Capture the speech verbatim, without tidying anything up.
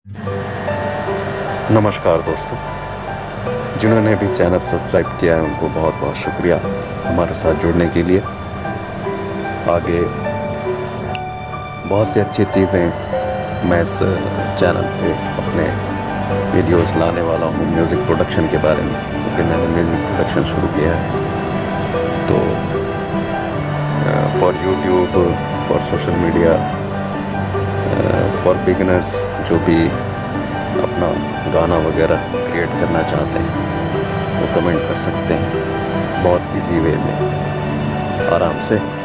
नमस्कार दोस्तों, जिन्होंने भी चैनल सब्सक्राइब किया है उनको बहुत बहुत शुक्रिया हमारे साथ जुड़ने के लिए। आगे बहुत सी अच्छी चीज़ें मैं इस चैनल पे अपने वीडियोस लाने वाला हूँ म्यूज़िक प्रोडक्शन के बारे में, क्योंकि मैंने म्यूज़िक प्रोडक्शन शुरू किया है। तो for YouTube, for social media, for beginners जो भी अपना गाना वगैरह क्रिएट करना चाहते हैं वो कमेंट कर सकते हैं बहुत इजी वे में, आराम से।